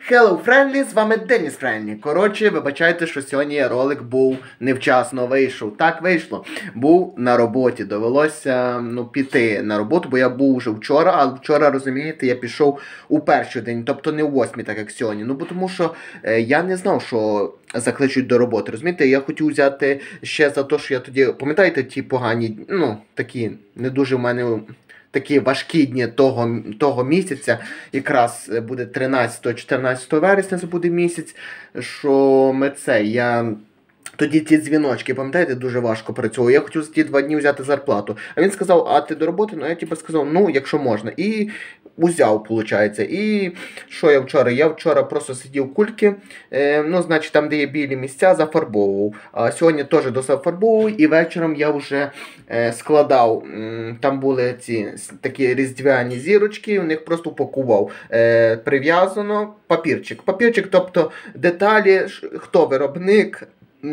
Hello, Friendly, з вами Деніс Friendly. Коротше, вибачайте, що сьогодні ролик був невчасно вийшов. Так вийшло. Був на роботі. Довелося піти на роботу, бо я був вже вчора, а вчора, розумієте, я пішов у перший день, тобто не у 8, так як сьогодні. Бо тому що я не знав, що закличуть до роботи, розумієте? Я хотів взяти ще за те, що я тоді, пам'ятаєте, ті погані, такі, не дуже в мене... Такі важкі дні того місяця, якраз буде 13-14 вересня, це буде місяць, що я тоді ті дзвіночки, пам'ятаєте, дуже важко працював. Я хотів за ті 2 дні взяти зарплату. А він сказав, а ти до роботи? Я сказав, якщо можна. І узяв, виходить. І що я вчора? Я вчора просто сидів кульки, значить там, де є білі місця, зафарбовував. А сьогодні теж досафарбовував, і вечором я вже складав, там були ці такі різдвяні зірочки, у них просто упакував. Прив'язано папірчик, тобто деталі, хто виробник,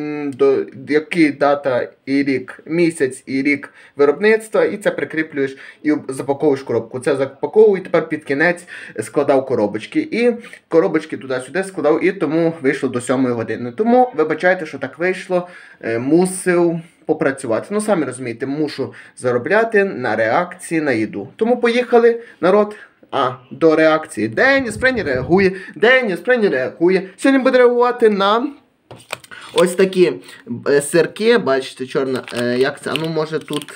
який дата і рік, місяць і рік виробництва, і це прикріплюєш і запаковуєш коробку. Це запаковую, і тепер під кінець складав коробочки. І коробочки туди-сюди складав, і тому вийшло до 7 години. Тому, вибачайте, що так вийшло, мусив попрацювати. Самі розумієте, мушу заробляти на реакції, на їду. Тому поїхали, народ. До реакції. Деніс Friendly реагує. Сьогодні буде реагувати на... ось такі сирки, бачите, чорна, як це, може тут,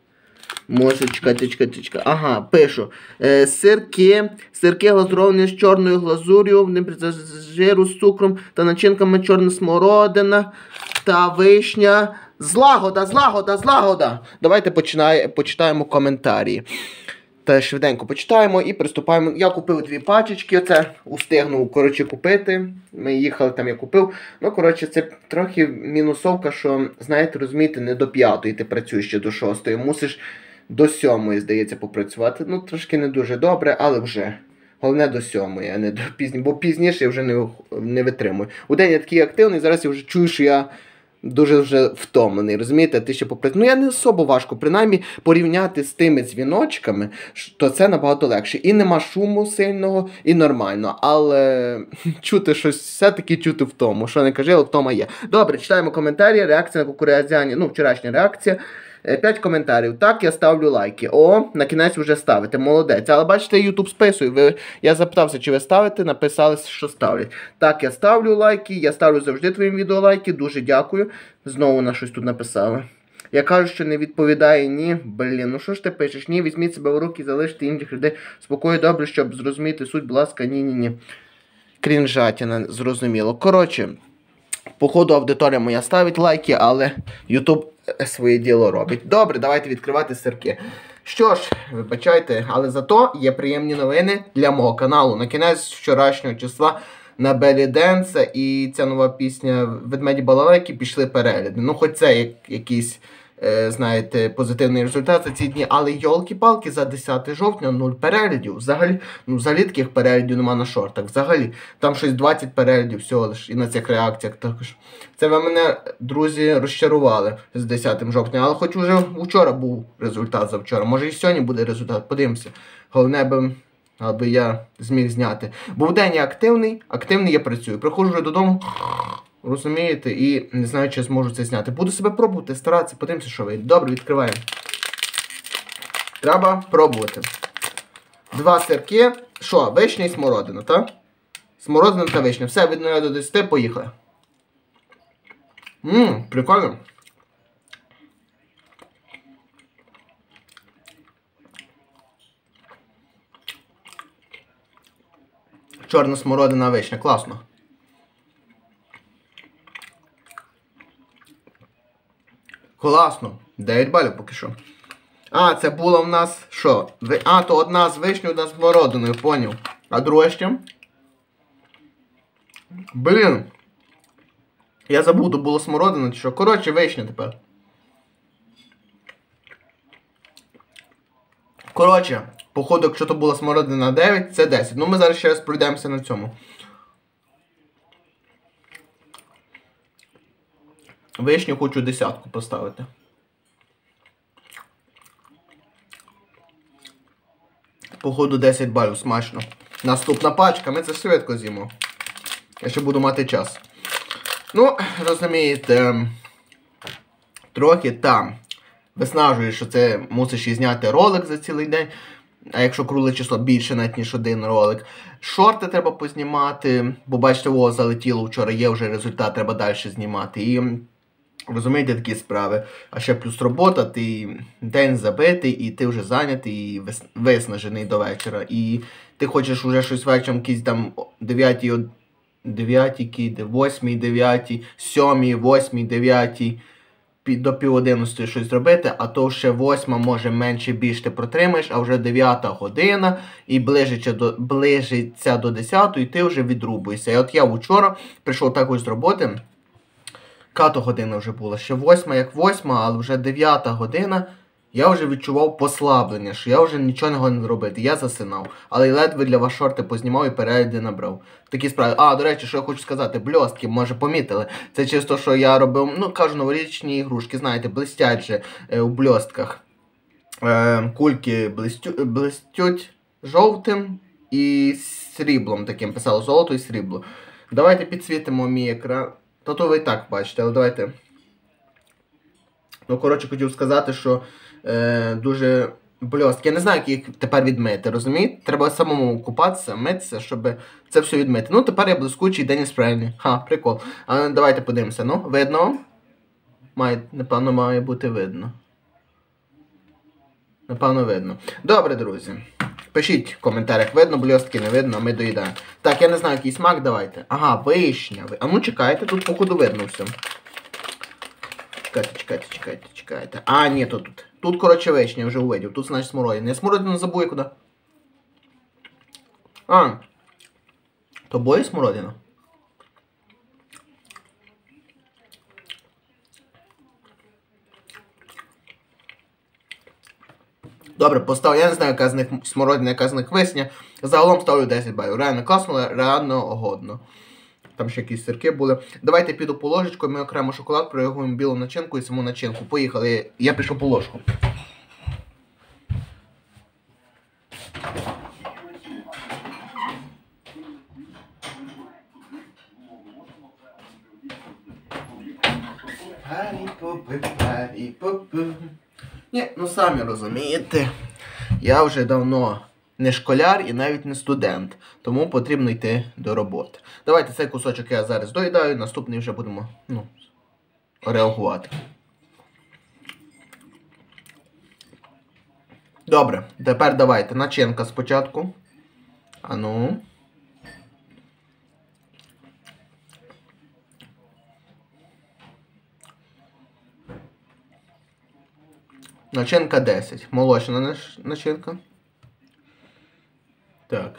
чекайте. Ага, пишу. Сирки глазуровані з чорною глазур'ю, без жиру з цукром та начинками чорна смородина та вишня. Злагода! Давайте почитаємо коментарі. Та швиденько почитаємо і приступаємо. Я купив 2 пачечки, оце устигнув, купити. Ми їхали, там я купив. Це трохи мінусовка, що, знаєте, розумієте, не до 5 ти працюєш ще до 6. Мусиш до 7, здається, попрацювати. Трошки не дуже добре, але вже. Головне до 7, а не до пізніше, бо пізніше я вже не витримую. У день я такий активний, зараз я вже чую, що я дуже вже втомлений, розумієте, ти ще попрацюєш. Я не особо важко, принаймні, порівняти з тими дзвіночками, то це набагато легше. І нема шуму сильного, і нормально. Але чути щось, все-таки чути втому. Що не кажи, але втома є. Добре, читаємо коментарі. Реакція на кукурудзяні, вчорашня реакція. 5 коментарів. Так, я ставлю лайки. На кінець вже ставите. Молодець. Але бачите, YouTube списує. Я запитався, чи ви ставите, написали, що ставлять. Так, я ставлю лайки. Я ставлю завжди твоїм відео лайки. Дуже дякую. Знову на щось тут написали. Я кажу, що не відповідає, ні. Що ж ти пишеш? Ні, візьміть себе в руки, залиште інших людей. Спокою, добре, щоб зрозуміти суть, будь ласка, ні. Крінжатіна, зрозуміло. Коротше, походу аудиторія моя ставить лайки, але YouTube своє діло робить. Добре, давайте відкривати сирки. Що ж, вибачайте, але зато є приємні новини для мого каналу. На кінець вчорашнього числа на Belly Dance і ця нова пісня «Ведмеді балалайки» пішли перегляди. Хоч це якийсь, знаєте, позитивний результат за ці дні, але йолки-палки, за 10 жовтня 0 переглядів. Взагалі таких переглядів нема на шортах. Взагалі, там щось 20 переглядів всього лиш і на цих реакціях також. Це ви мене, друзі, розчарували з 10 жовтня, але хоч уже вчора був результат завчора. Може і сьогодні буде результат, подивимося. Головне, аби я зміг зняти. Був день я активний я працюю. Приходжу вже додому, розумієте, і не знаю, чи зможу це зняти. Буду себе пробувати, старатися, подивимося, що вийде. Добре, відкриваємо. Треба пробувати. 2 сирки. Що, вишня і смородина, так? Смородина та вишня. Все, від 0 до 10, поїхали. Прикольно. Чорна смородина, вишня. Класно. Класно. 9 балів поки що. Це було в нас що? То одна з вишнею, одна з смородиною, поняв. А друга ще? Я забув, то було смородина чи що. Коротше, вишня тепер. Походу, якщо то була смородина 9, це 10. Ми зараз ще раз пройдемося на цьому. Вишню хочу 10 поставити. Походу 10 балів, смачно. Наступна пачка, ми це швидко з'їмо. Я ще буду мати час. Ну, розумієте, трохи там виснажує, що це мусиш і зняти ролик за цілий день. А якщо кругле число більше навіть ніж один ролик. Шорти треба познімати, бо бачите, о, залетіло вчора, є вже результат, треба далі знімати. І розумієте, такі справи. А ще плюс робота, ти день забитий, і ти вже зайнятий, і виснажений до вечора. І ти хочеш вже щось вечором, якісь там 9, 8, 9, 7, 8, 9, до пів 11 щось зробити, а то ще 8, може менше більше ти протримаєш, а вже 9 година і ближиться до 10 і ти вже відрубуєшся. І от я вчора прийшов також з роботи, ката година вже була, ще 8 як 8, але вже 9 година, я вже відчував послаблення, що я вже нічого не годен зробити, я засинав. Але ледве для вас шорти познімав і перегляди набрав. Такі справи. А, до речі, що я хочу сказати, бльостки, може помітили. Це чисто, що я робив, ну, кажу, новорічні ігрушки, знаєте, блистять же у бльостках. Кульки блистють жовтим і сріблом таким, писало золото і срібло. Давайте підсвітимо мій екран. То ви і так бачите, але давайте. Ну, коротше, хотів сказати, що дуже бльостки. Я не знаю, як їх тепер відмити, розумієте? Треба самому купатися, митися, щоб це все відмити. Ну, тепер я блискучий Деніс Фрейні. Ха, прикол. А давайте подивимося. Ну, видно? Напевно, має бути видно. Напевно, видно. Добре, друзі. Пишіть в коментарях, видно, бльостки, не видно, а ми доїдаємо. Так, я не знаю, який смак, давайте. Ага, вишня. А ну, чекайте, тут походу видно все. Чекайте. А, ні, тут. Тут, коротше, вишня, я вже увидів. Тут, значить, смородина. Я смородину забув, куди. А. То боє смородина? Добре, поставлю. Я не знаю, яка з них смородина, яка з них вишня. Загалом ставлю 10 балів. Реально класно, реально годно. Там ще якісь сирки були. Давайте піду по ложечку, ми окремо шоколад, прореагуємо білу начинку і саму начинку. Поїхали. Я пішов по ложку. Ні, ну самі розумієте, я вже давно не школяр і навіть не студент, тому потрібно йти до роботи. Давайте цей кусочок я зараз доїдаю, наступний вже будемо, реагувати. Добре, тепер давайте начинка спочатку. Ану. Начинка 10. Молочна начинка. Так.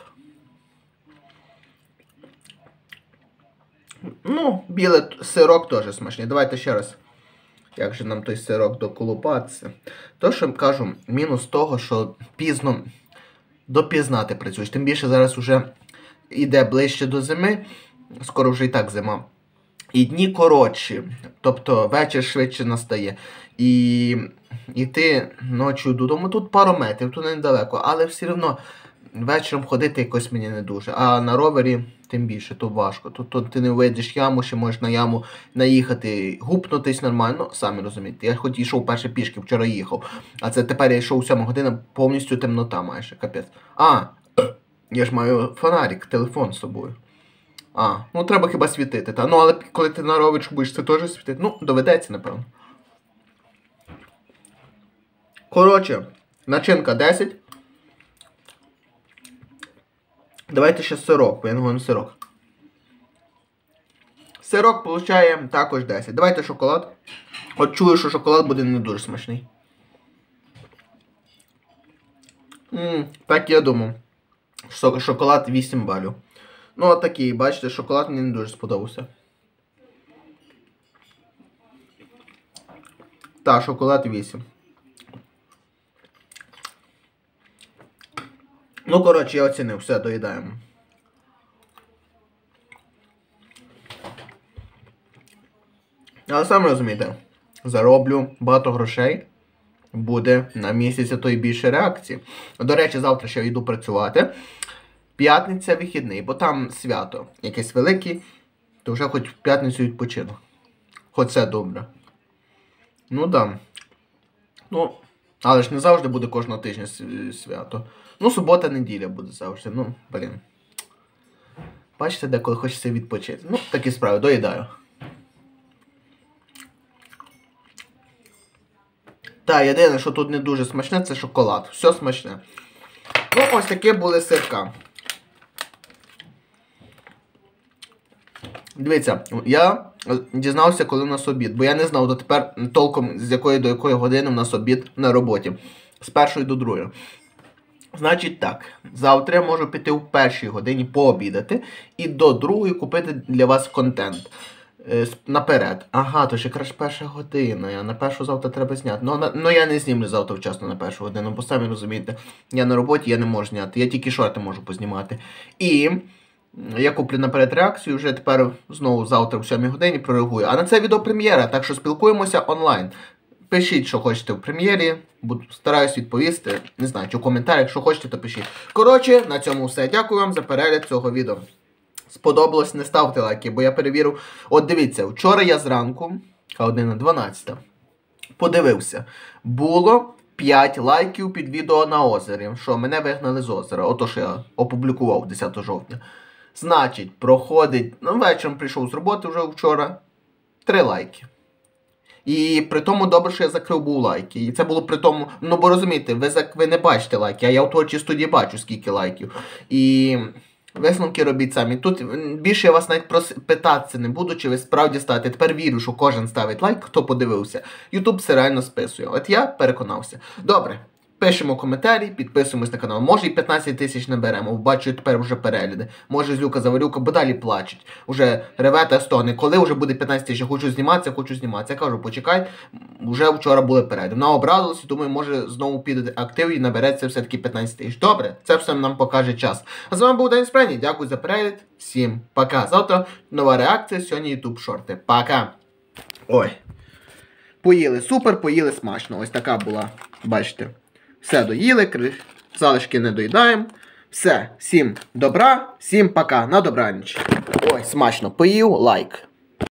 Ну, білий сирок теж смачний. Давайте ще раз. Як же нам той сирок доколупатися? То, що кажу, мінус того, що пізно допізна ти працюєш. Тим більше зараз вже йде ближче до зими. Скоро вже і так зима. І дні коротші. Тобто вечір швидше настає. І ти ночі додому, тут пару метрів, тут недалеко, але все одно вечором ходити якось мені не дуже. А на ровері тим більше, то важко. Тут ти не вийдеш яму, ще можеш на яму наїхати, гупнутись нормально, самі розумієте. Я хоч йшов перше пішки, вчора їхав, а це тепер я йшов 7 година, повністю темнота майже, капець. А, я ж маю фонарик, телефон з собою. А, ну треба хіба світити, та? Ну але коли ти на ровері будеш, це теж світити? Ну, доведеться, напевно. Коротше, начинка 10. Давайте ще сирок, бо я не говорю сирок. Сирок получає також 10. Давайте шоколад. От чую, що шоколад буде не дуже смачний. Так я думав. Шоколад 8 балів. Ну от такий, бачите, шоколад мені не дуже сподобався. Так, шоколад 8. Ну, коротше, я оцінив, все, доїдаємо. Але самі розумієте, зароблю багато грошей, буде на місяць, а то й більше реакції. До речі, завтра ще йду працювати. П'ятниця вихідний, бо там свято якесь велике, то вже хоч в п'ятницю відпочину. Хоч це добре. Ну да. Ну, але ж не завжди буде кожного тижня свято. Ну, субота, неділя буде завжди. Ну, блін. Бачите, деколи хочеться відпочити. Ну, такі справи, доїдаю. Та, єдине, що тут не дуже смачне, це шоколад. Все смачне. Ну, ось такі були сирка. Дивіться, я дізнався, коли у нас обід, бо я не знав дотепер толком, з якої до якої години у нас обід на роботі. З 1 до 2. Значить так, завтра я можу піти в 1 годині пообідати і до 2 купити для вас контент. Наперед. Ага, то ж якраз 1 година, а на 1 завтра треба зняти. Ну я не знімлю завтра вчасно на 1 годину, бо самі розумієте, я на роботі, я не можу зняти, я тільки шорти можу познімати. І я куплю наперед реакцію, вже тепер знову завтра в 7 годині прореагую. А на це відео прем'єра, так що спілкуємося онлайн. Пишіть, що хочете в прем'єрі, стараюсь відповісти, не знаю, чи в коментарях, що хочете, то пишіть. Коротше, на цьому все. Дякую вам за перегляд цього відео. Сподобалось, не ставте лайки, бо я перевірив. От дивіться, вчора я зранку, година 12, подивився. Було 5 лайків під відео на озері, що мене вигнали з озера. Ото, що я опублікував 10 жовтня. Значить, проходить, ну вечором прийшов з роботи вже вчора, 3 лайки. І при тому добре, що я закрив був лайки. І це було при тому, ну бо розумієте, ви не бачите лайки, а я в творчій студії бачу скільки лайків. І висновки робіть самі. Тут більше я вас навіть питатися не буду, чи ви справді ставите. Тепер вірю, що кожен ставить лайк, хто подивився. YouTube все реально списує. От я переконався. Добре. Пишемо коментарі, підписуємось на канал. Може і 15 тисяч наберемо. Бачу тепер вже перегляди. Може Злюка-Заварюка, бо далі плачуть. Уже реве та стогне. Коли вже буде 15 тисяч, я хочу зніматися. Я кажу, почекай, вже вчора були перегляди. Вона обрадилася, думаю, може знову піде актив і набереться все-таки 15 тисяч. Добре, це все нам покаже час. А з вами був Денис Прені. Дякую за перегляд. Всім пока. Завтра нова реакція, сьогодні YouTube шорти. Пока. Ой. Поїли супер, поїли смачно. Ось така була, бачите. Все доїли, залишки не доїдаємо. Все, всім добра, всім пока, на добраніч. Ой, смачно, поїв, лайк.